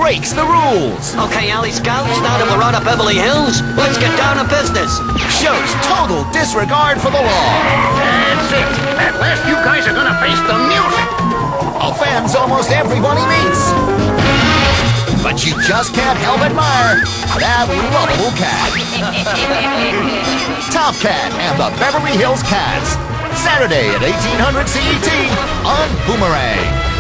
breaks the rules. Okay, Alley Scouts, now that we're out of Beverly Hills, let's get down to business. Shows total disregard for the law. That's it. At last you guys are gonna face the music. Offends almost everyone he meets. But you just can't help admire that lovable cat. Top Cat and the Beverly Hills Cats. Saturday at 1800 CET on Boomerang.